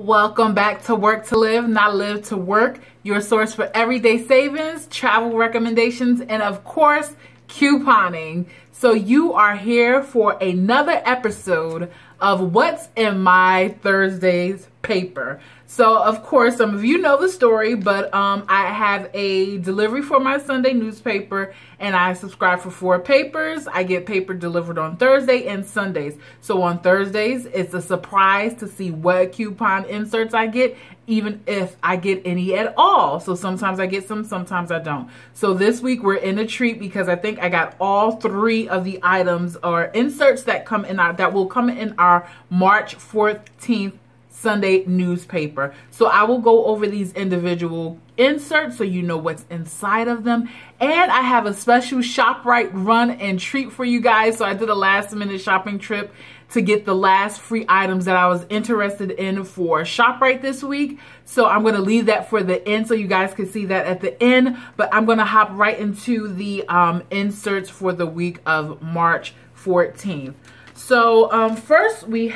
Welcome back to Work to Live, Not Live to Work, your source for everyday savings, travel recommendations, and of course, couponing. So you are here for another episode of What's in My Thursday's paper. So of course, some of you know the story, but I have a delivery for my Sunday newspaper and I subscribe for 4 papers. I get paper delivered on Thursday and Sundays. So on Thursdays, it's a surprise to see what coupon inserts I get, even if I get any at all. So sometimes I get some, sometimes I don't. So this week we're in a treat because I think I got all 3 of the items or inserts that will come in our March 14th Sunday newspaper. So I will go over these individual inserts so you know what's inside of them. And I have a special Shoprite run and treat for you guys. So I did a last minute shopping trip to get the last free items that I was interested in for Shoprite this week. So I'm going to leave that for the end so you guys can see that at the end. But I'm going to hop right into the inserts for the week of March 14th. So first we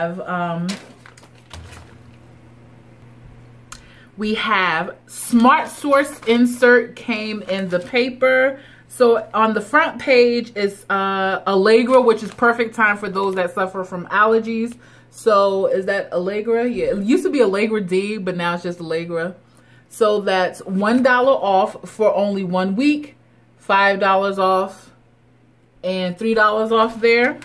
have Smart Source insert came in the paper. So on the front page is Allegra, which is perfect time for those that suffer from allergies. So is that Allegra? Yeah, it used to be Allegra D, but now it's just Allegra. So that's $1 off for only 1 week, $5 off, and $3 off there.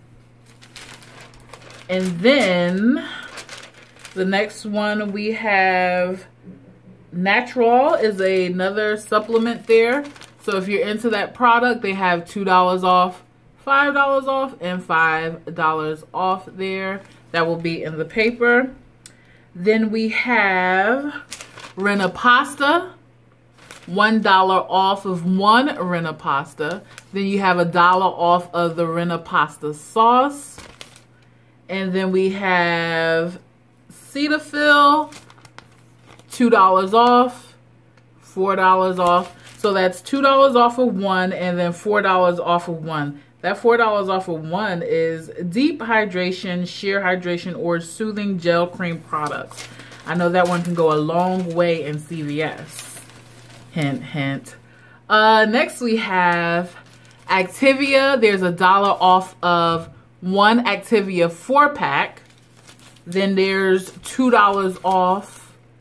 And then the next one we have Natural is another supplement there. So if you're into that product, they have $2 off, $5 off, and $5 off there. That will be in the paper. Then we have Rinapasta, $1 off of 1 Rinapasta. Then you have $1 off of the Rinapasta sauce. And then we have Cetaphil, $2 off, $4 off. So that's $2 off of 1 and then $4 off of 1. That $4 off of 1 is Deep Hydration, Sheer Hydration, or Soothing Gel Cream products. I know that one can go a long way in CVS. Hint, hint. Next we have Activia. There's $1 off of 1 Activia 4-pack. Then there's $2 off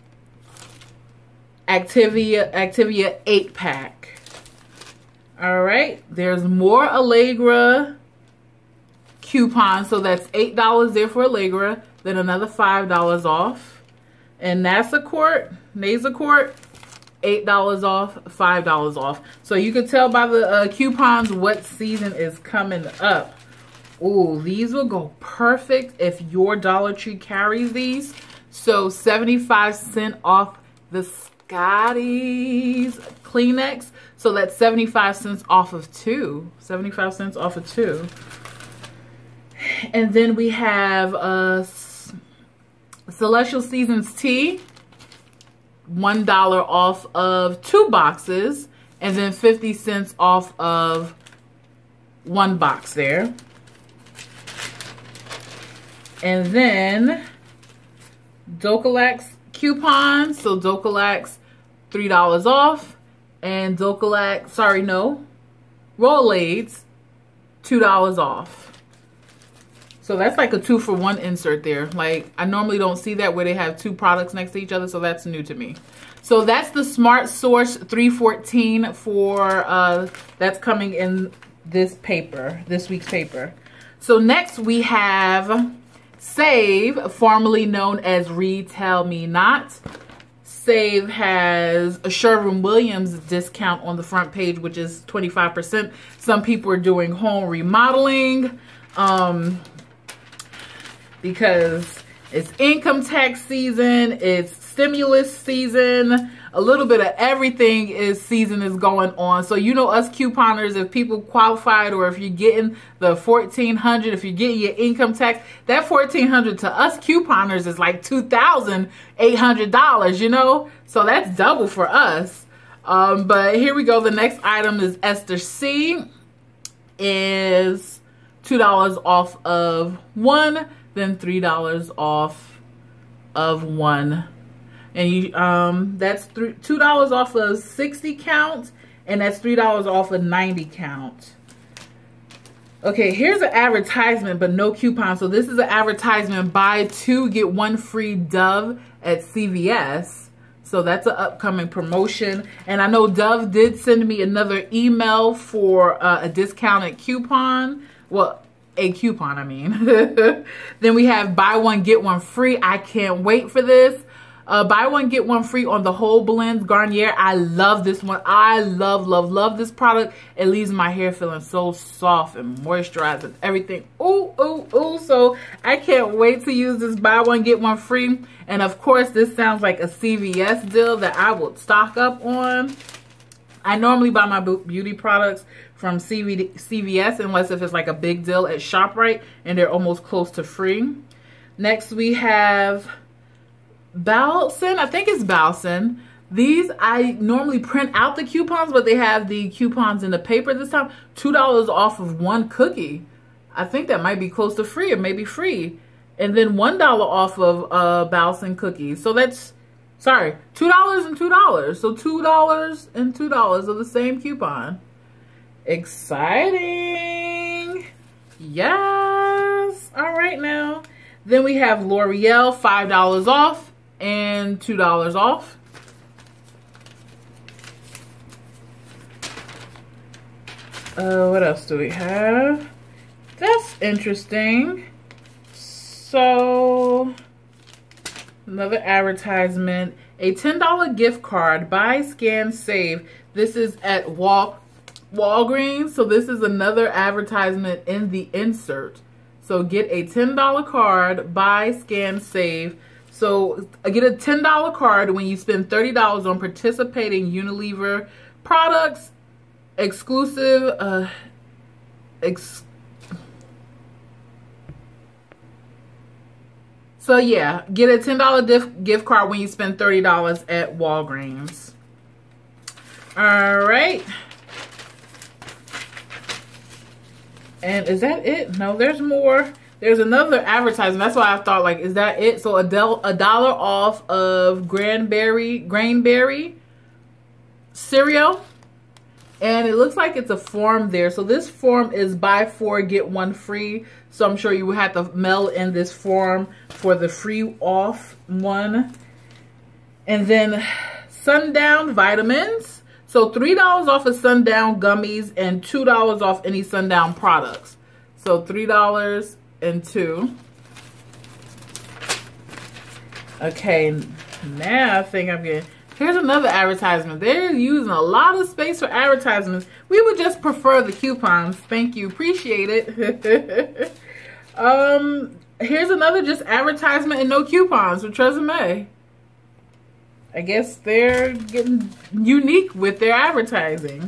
Activia 8-pack. All right, there's more Allegra coupons. So that's $8 there for Allegra. Then another $5 off. And Nasacort, $8 off, $5 off. So you can tell by the coupons what season is coming up. Ooh, these will go perfect if your Dollar Tree carries these. So 75% off the Scotty's Kleenex. So that's 75 cents off of 2. 75 cents off of 2. And then we have Celestial Seasons Tea. $1 off of 2 boxes. And then 50 cents off of 1 box there. And then Docalax coupons. So Docalax, $3 off. And Docalax, Rolaids, $2 off. So that's like a 2-for-1 insert there. Like, I normally don't see that where they have 2 products next to each other, so that's new to me. So that's the Smart Source 314 for, that's coming in this paper, this week's paper. So next we have Save, formerly known as Retail Me Not. Save has a Sherwin-Williams discount on the front page, which is 25%. Some people are doing home remodeling because it's income tax season, it's stimulus season, a little bit of everything is going on. So you know us couponers, if people qualified or if you're getting the $1,400, if you're getting your income tax, that $1,400 to us couponers is like $2,800, you know? So that's double for us. But here we go. The next item is Esther C. Is $2 off of 1, then $3 off of one. And you that's $2 off of 60 count, and that's $3 off of 90 count. Okay, here's an advertisement, but no coupon. So this is an advertisement: buy 2 get 1 free Dove at CVS. So that's an upcoming promotion. And I know Dove did send me another email for a discounted coupon. Well, a coupon, I mean. Then we have buy 1 get 1 free. I can't wait for this. Buy 1 get 1 free on the whole blends Garnier. I love this one. I love this product. It leaves my hair feeling so soft and moisturized and everything. Ooh. So I can't wait to use this buy 1 get 1 free. And of course, this sounds like a CVS deal that I will stock up on. I normally buy my beauty products from CVS unless if it's like a big deal at Shoprite and they're almost close to free. Next we have Balsam. I think it's Balsam. These, I normally print out the coupons, but they have the coupons in the paper this time. $2 off of 1 cookie. I think that might be close to free or maybe free. And then $1 off of Balsam cookies. So that's, sorry, $2 and $2. So $2 and $2 of the same coupon. Exciting. Yes. All right now. Then we have L'Oreal, $5 off and $2 off. What else do we have? That's interesting. So, another advertisement. A $10 gift card. Buy, scan, save. This is at Walgreens. So this is another advertisement in the insert. So get a $10 card. Buy, scan, save. So get a $10 card when you spend $30 on participating Unilever products, exclusive, so yeah, get a $10 gift card when you spend $30 at Walgreens. All right. And is that it? No, there's more. There's another advertisement. That's why I thought, like, is that it? So a dollar off of Grainberry cereal. And it looks like it's a form there. So this form is buy 4, get 1 free. So I'm sure you will have to mail in this form for the free off one. And then Sundown vitamins. So $3 off of Sundown gummies and $2 off any Sundown products. So $3 and 2. Okay, now I think I'm getting... Here's another advertisement. They're using a lot of space for advertisements. We would just prefer the coupons. Thank you. Appreciate it. Here's another just advertisement and no coupons for Tresemme. I guess they're getting unique with their advertising.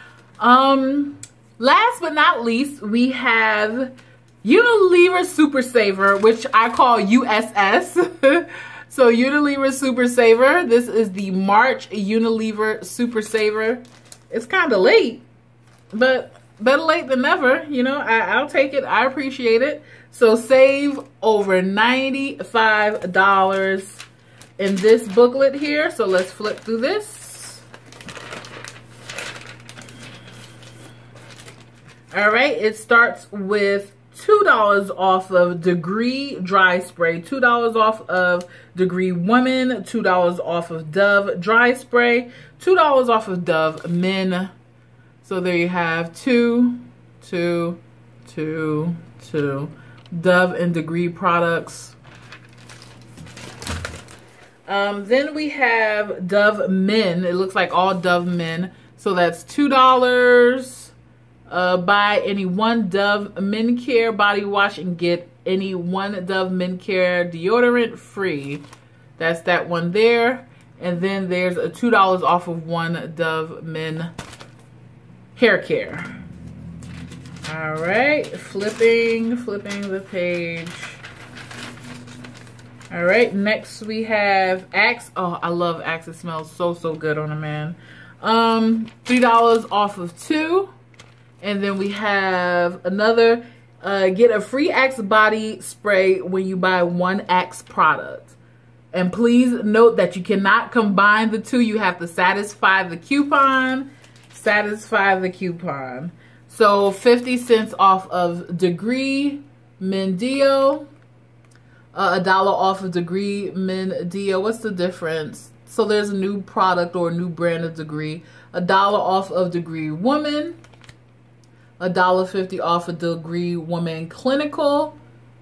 Last but not least, we have Unilever Super Saver, which I call USS. So Unilever Super Saver. This is the March Unilever Super Saver. It's kind of late, but better late than never. You know, I'll take it. I appreciate it. So save over $95 in this booklet here. So let's flip through this. All right, it starts with $2 off of Degree Dry Spray, $2 off of Degree Women, $2 off of Dove Dry Spray, $2 off of Dove Men. So there you have 2, 2, 2, 2 Dove and Degree products. Then we have Dove Men. It looks like all Dove Men. So that's $2. Buy any 1 Dove Men Care body wash and get any 1 Dove Men Care deodorant free. That's that one there. And then there's a $2 off of 1 Dove Men hair care. All right, flipping the page. All right, next we have Axe. Oh, I love Axe. It smells so good on a man. $3 off of 2. And then we have another, get a free Axe body spray when you buy 1 Axe product. And please note that you cannot combine the two. You have to satisfy the coupon. Satisfy the coupon. So 50 cents off of Degree Men Deo. $1 off of Degree Men Deo. What's the difference? So there's a new product or a new brand of Degree. $1 off of Degree Woman. $1.50 off of Degree Woman Clinical.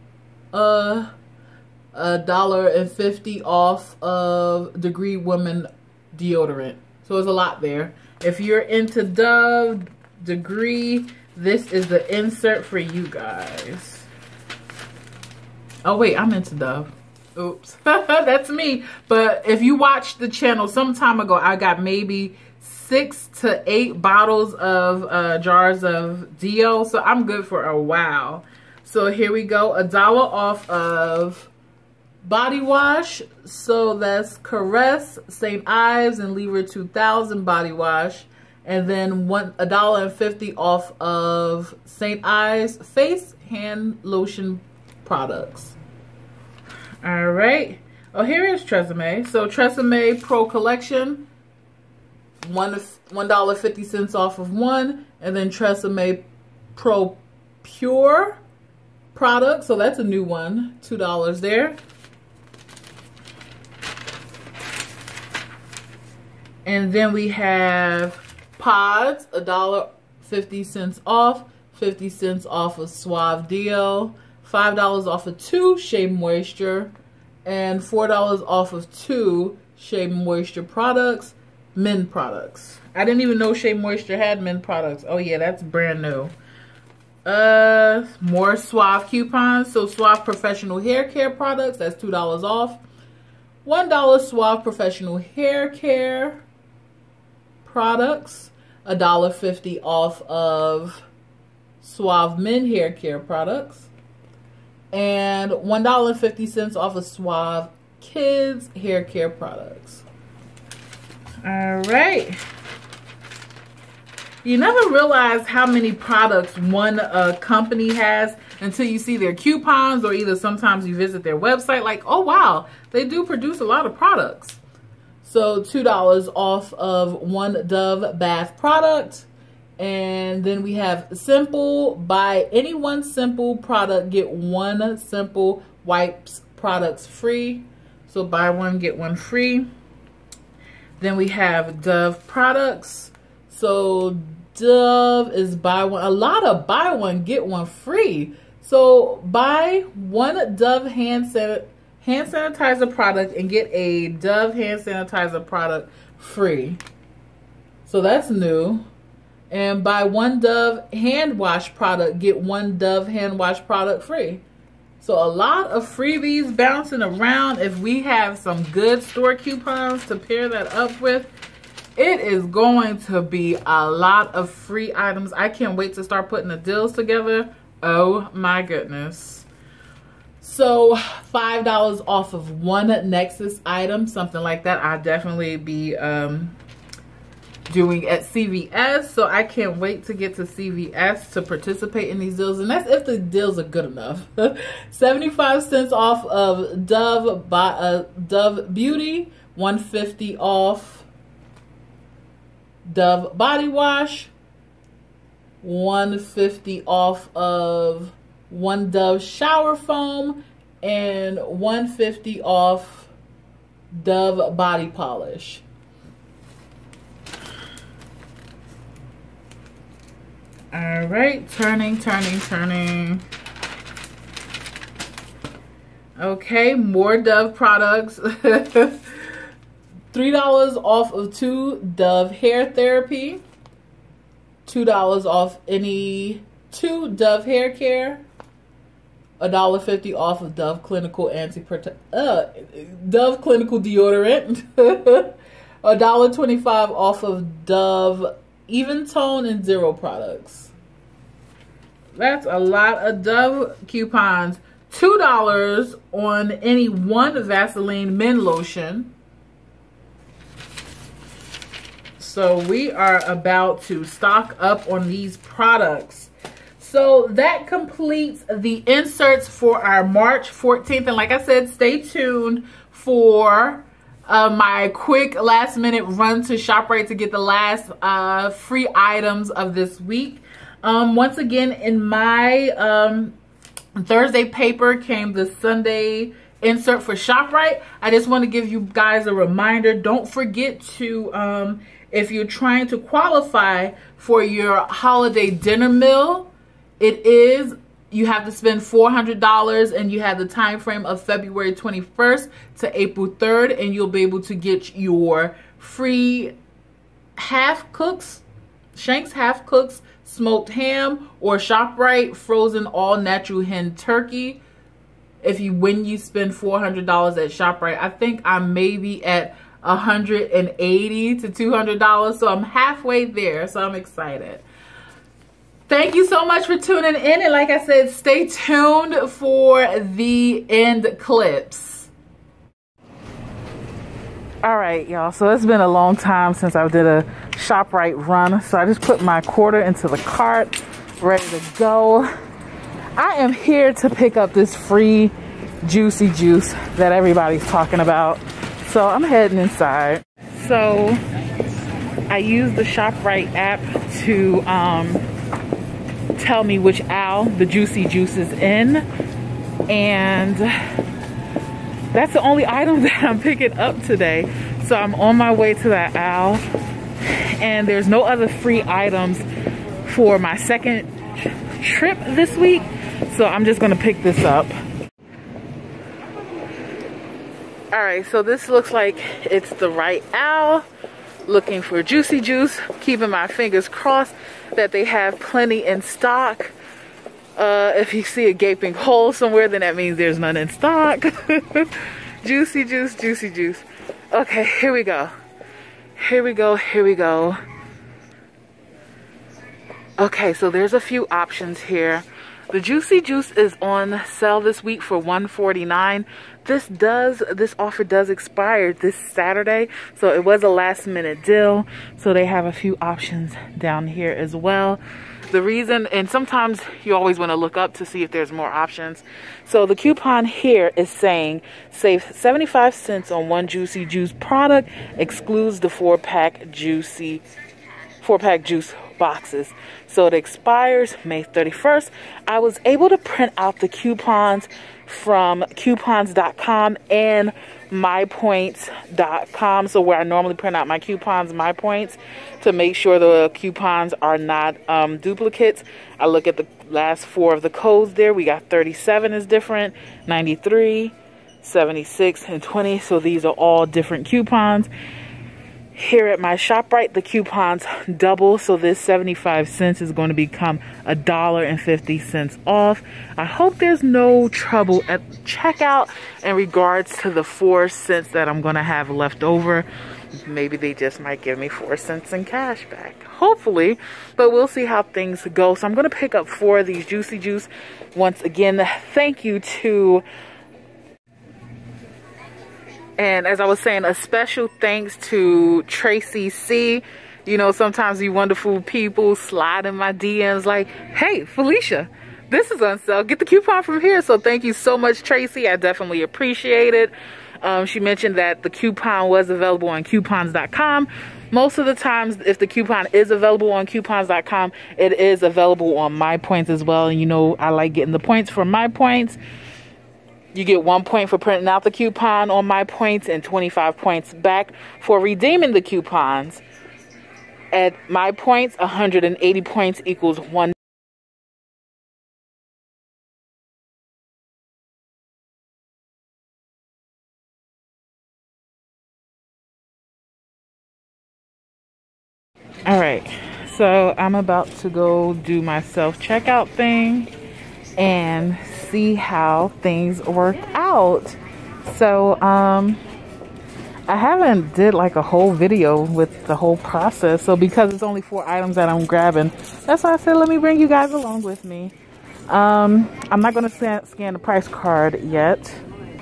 $1.50 off of Degree Woman Deodorant. So there's a lot there. If you're into Dove, Degree, this is the insert for you guys. Oh wait, I'm into Dove. Oops. That's me. But if you watched the channel some time ago, I got maybe 6 to 8 bottles of jars of Deo. So I'm good for a while. So here we go. $1 off of body wash. So that's Caress, St. Ives, and Lever 2000 body wash. And then $1.50 off of St. Ives face hand lotion products. All right. Oh, here is Tresemme. So Tresemme Pro Collection, $1.50 off of one, and then Tresemme Pro Pure product. So that's a new one, $2 there. And then we have Pods, $1.50 off, 50 cents off of Suave Deo, $5 off of 2 Shea Moisture, and $4 off of 2 Shea Moisture products, men products. I didn't even know Shea Moisture had men products. Oh yeah, that's brand new. More Suave coupons. So Suave Professional Hair Care products, that's $2 off. $1 Suave Professional Hair Care products. $1.50 off of Suave Men Hair Care products. And $1.50 off of Suave Kids Hair Care products. All right. You never realize how many products one company has until you see their coupons, or either sometimes you visit their website like, oh wow, they do produce a lot of products. So $2 off of one Dove bath product. And then we have Simple. Buy any one Simple product, get one Simple wipes products free. So buy one, get one free. Then we have Dove products. So Dove is buy one. A lot of buy one, get one free. So buy one Dove hand sanitizer product and get a Dove hand sanitizer product free. So that's new. And buy one Dove hand wash product, get one Dove hand wash product free. So a lot of freebies bouncing around. If we have some good store coupons to pair that up with, it is going to be a lot of free items. I can't wait to start putting the deals together. Oh my goodness. So $5 off of one Nexus item, something like that. I'll definitely be doing at CVS. So I can't wait to get to CVS to participate in these deals. And that's if the deals are good enough. 75 cents off of Dove Beauty. $1.50 off Dove body wash. $1.50 off of one Dove shower foam, and $1.50 off Dove body polish. All right, turning. Okay, more Dove products. $3 off of 2 Dove hair therapy. $2 off any 2 Dove hair care. $1.50 off of Dove Clinical Dove Clinical deodorant. $1.25 off of Dove Even Tone and Zero products. That's a lot of Dove coupons. $2 on any one Vaseline men lotion. So we are about to stock up on these products. So that completes the inserts for our March 14th. And like I said, stay tuned for my quick last minute run to Shoprite to get the last free items of this week. Once again, in my Thursday paper came the Sunday insert for Shoprite. I just want to give you guys a reminder. Don't forget to, if you're trying to qualify for your holiday dinner meal, you have to spend $400, and you have the time frame of February 21st to April 3rd, and you'll be able to get your free Shanks half cooks, smoked ham, or Shoprite frozen all natural hen turkey. When you spend $400 at Shoprite, I think I'm maybe at $180 to $200, so I'm halfway there, so I'm excited. Thank you so much for tuning in, and like I said, stay tuned for the end clips. All right, y'all, so it's been a long time since I did a Shoprite run, so I just put my quarter into the cart, ready to go. I am here to pick up this free juicy juice that everybody's talking about, so I'm heading inside. So I use the Shoprite app to tell me which aisle the juicy juice is in, and that's the only item that I'm picking up today. So I'm on my way to that aisle, and there's no other free items for my second trip this week, so I'm just gonna pick this up. All right, so this looks like it's the right aisle. Looking for juicy juice, keeping my fingers crossed that they have plenty in stock. If you see a gaping hole somewhere, then that means there's none in stock. Juicy juice, juicy juice. Okay, here we go. Here we go, here we go. Okay, so there's a few options here. The juicy juice is on sale this week for $149. This offer does expire this Saturday, so it was a last minute deal. So they have a few options down here as well. The reason, and sometimes you always want to look up to see if there's more options. So the coupon here is saying save 75 cents on one juicy juice product, excludes the 4-pack juice boxes. So it expires May 31st. I was able to print out the coupons from coupons.com and MYPOINTS.com. So where I normally print out my coupons, MyPoints, to make sure the coupons are not duplicates. I look at the last 4 of the codes there. We got 37 is different, 93, 76, and 20. So these are all different coupons. Here at my Shoprite, the coupons double, so this 75 cents is going to become $1.50 off. I hope there's no trouble at checkout in regards to the 4 cents that I'm going to have left over. Maybe they just might give me 4 cents in cash back. Hopefully, but we'll see how things go. So I'm going to pick up 4 of these juicy juice. Once again, thank you to... And as I was saying, a special thanks to Tracy C. You know, sometimes you wonderful people slide in my DMs like, hey, Felicia, this is on sale. Get the coupon from here. So thank you so much, Tracy. I definitely appreciate it. She mentioned that the coupon was available on coupons.com. Most of the times, if the coupon is available on coupons.com, it is available on MyPoints as well. And you know, I like getting the points from MyPoints. You get 1 point for printing out the coupon on MyPoints and 25 points back for redeeming the coupons. At MyPoints, 180 points equals 1. All right, so I'm about to go do my self-checkout thing and see how things work out. So I haven't did like a whole video with the whole process, so because it's only 4 items that I'm grabbing, that's why I said let me bring you guys along with me. I'm not going to scan the price card yet.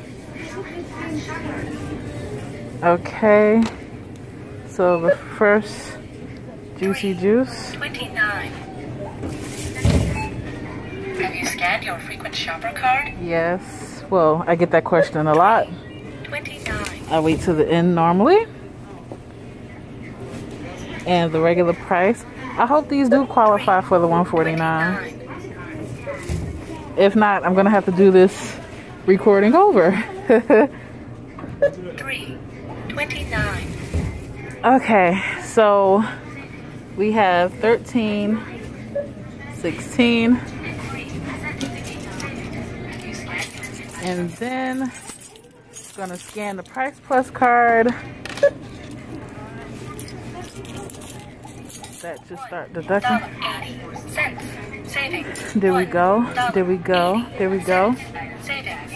Okay, so the first juicy juice, 29. Have you scanned your frequent shopper card? Yes. Well, I get that question a lot. 29. I wait to the end normally. And the regular price. I hope these do qualify for the $149. If not, I'm gonna have to do this recording over. 329. Okay, so we have 13, 16, and then gonna scan the Price Plus card. That just start deducting. $1.80 savings. There we go. There we go. There we go. Savings.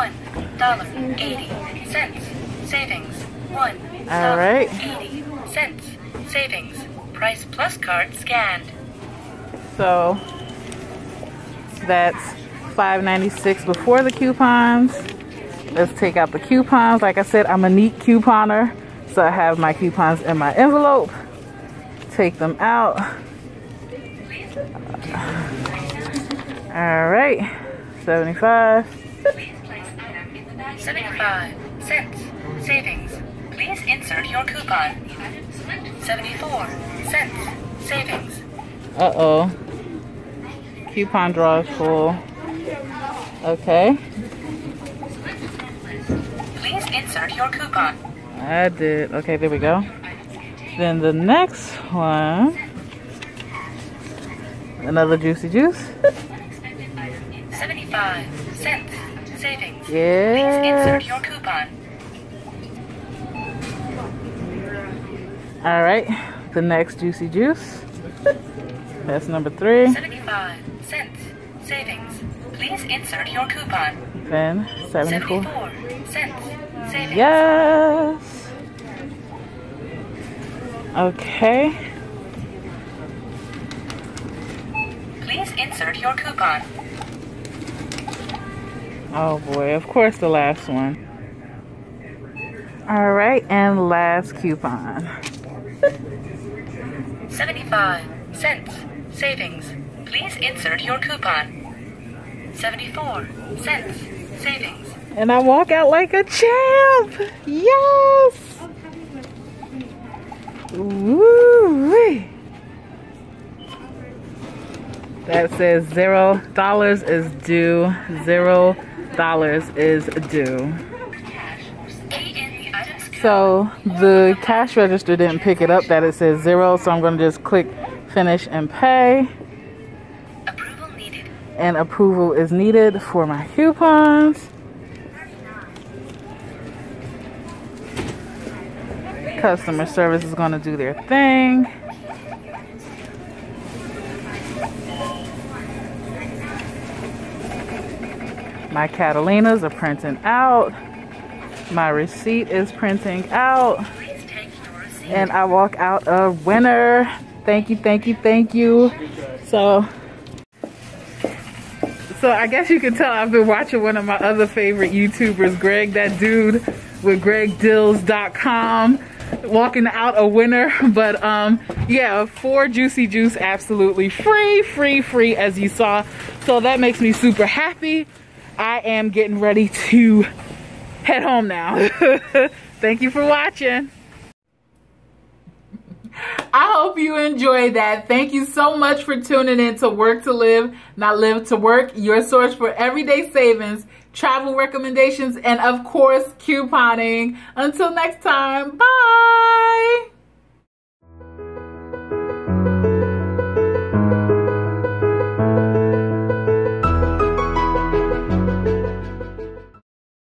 $1.80 savings. All right. $1.80 savings. Price Plus card scanned. So that's $5.96 before the coupons. Let's take out the coupons. Like I said, I'm a neat couponer, so I have my coupons in my envelope. Take them out. All right, 75. 75 cents savings. Please insert your coupon. 74 cents savings. Uh-oh. Coupon draw is full. Okay. Please insert your coupon. I did. Okay, there we go. Then the next one, another Juicy Juice. 75 cents savings. Yes. Please insert your coupon. All right, the next Juicy Juice. That's number 3. 75 cents savings. Please insert your coupon. Then 74. 74 cents savings. Yes. Okay. Please insert your coupon. Oh boy, of course the last one. All right, and last coupon. 75 cents savings. Please insert your coupon. 74 cents savings. And I walk out like a champ. Yes. Woo-wee. That says $0 is due. $0 is due. So the cash register didn't pick it up that it says 0, so I'm going to just click finish and pay. Approval needed. And approval is needed for my coupons. Customer service is going to do their thing. My Catalinas are printing out. My receipt is printing out. And I walk out a winner. Thank you, thank you, thank you. So I guess you can tell I've been watching one of my other favorite YouTubers, Greg, that dude with gregdills.com, walking out a winner. But yeah, 4 Juicy Juice absolutely free as you saw. So that makes me super happy. I am getting ready to head home now. Thank you for watching. I hope you enjoyed that. Thank you so much for tuning in to Work to Live, Not Live to Work, your source for everyday savings, travel recommendations, and of course, couponing. Until next time, bye.